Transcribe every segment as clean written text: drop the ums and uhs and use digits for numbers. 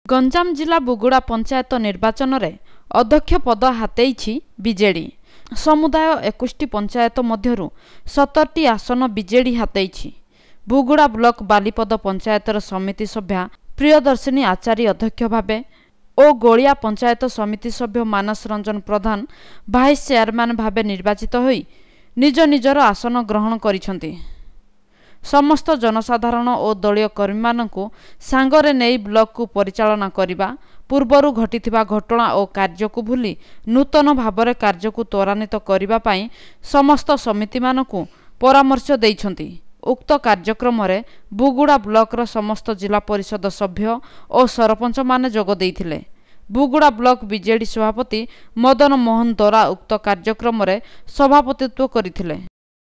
गंजाम जिला बुगुड़ा पंचायत निर्वाचन में अध्यक्ष पद हातेइछि बीजेडी। समुदाय 21 पंचायत मध्यरु 17टी आसन बीजेडी हातेइछि। बुगुड़ा ब्लॉक बालीपद पंचायतर समिति सभ्या प्रियदर्शिनी आचार्य अध्यक्ष भावे और गोलिया पंचायत समिति सभ्य मानस रंजन प्रधान भाइस चेयरमैन भावे निर्वाचित होई निज निजर आसन ग्रहण करिसंती। समस्त जनसाधारण और दलीय कर्मी मानकु सांगरे नेई ब्लॉक को परिचालना करिबा पूर्वरु घटिथिबा घटना और कार्य को भूली नूतन भावरे कार्य को त्वरान्वित करिबा पई समस्त समिति मानकु परामर्श दैछंती। उक्त कार्यक्रम रे बुगुड़ा ब्लॉक रो समस्त जिला परिषद सभ्य और सरपंच माने जोग दैथिले। बुगुड़ा ब्लॉक बीजेडी सभापति मदन मोहन दोरा उक्त कार्यक्रम रे सभापतित्व करिथिले।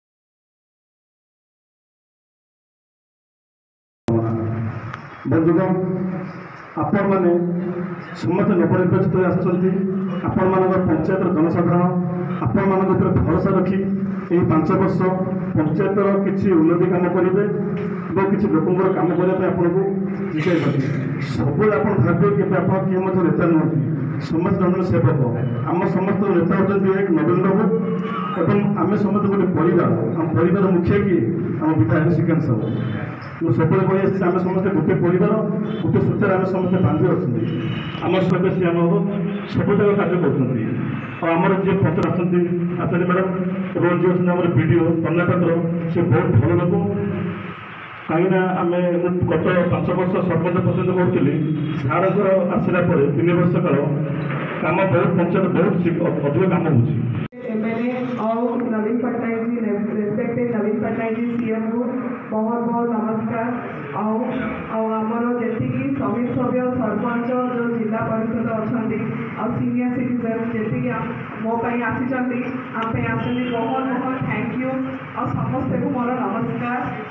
बंधुगण आपण मैंने समस्त नवनिर्वाचित आपण मान पंचायत जनसाधारण आपण मान भरोसा रखी यही 5 वर्ष पंचायत किसी उन्नति काम करेंगे और किसी लोक कम करने आपको जिताई सब भावे कि किए नेता नुहति समस्त जन सेवक आम समस्त नेता होती एक नवीन बाबू एवं आम समस्त गोटे परिवार आम परिवार मुखिया किए आम विधायक श्रीकांत साहू मुझे सब कही आम समस्त गोटे परिवार गोटे सूत्र आम समस्त बांधि अच्छा आम सदस्य आम सब जगह कार्य करमर जी पंच आचार्य मैडम एवं जी अच्छे आम वीडियो कर्णाटक से बहुत भल लोक कहीं आम गत 5 वर्ष सरपंच पसंद करूली सार आसला 3 वर्ष काल कम बहुत पंचायत बहुत अधिक कम हो नवीन पटनायक जी रेस्पेक्टेड नवीन पटनायक जी सीएम को बहुत बहुत नमस्कार। आमर जी समिति सभ्य सरपंच जो जिला परिषद अच्छा सीनियर सिटीजन जी मोपाई आसी आम बहुत बहुत थैंक यू और समस्त को मोर नमस्कार।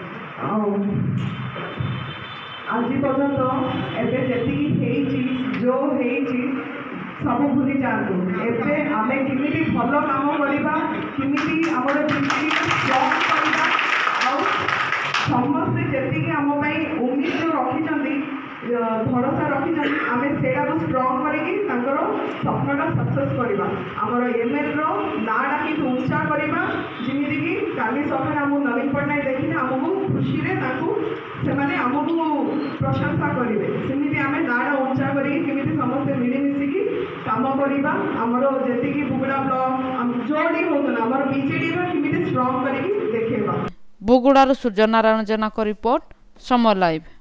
आज पर्यंत एवं जो सब भूली जातु एवं आम किमिटी भल काम करवा किमिटी आमर स्ट्रॉन्ग करवा समस्ते जी आम उम्मीद जो रखी भरोसा रखी आम से स्ट्रॉन्ग कर सपना सक्सेस करवा आमर एमएल नाटा कि उच्चा करवा जमीक कि काली सपना आम नवीन पटनायक देखिए आमको खुशी से आमको प्रशंसा करेंगे सेमती आम नाटा उच्चा करमी समस्ते मिलमिशिकी काम करवा आमर जी बुगुड़ा ब्लॉक जोड़ी होना आम बीजेडी केमी स्ट्रॉन्ग करके देखा। बुगुड़ार सूर्य नारायण जेना को रिपोर्ट समय लाइव।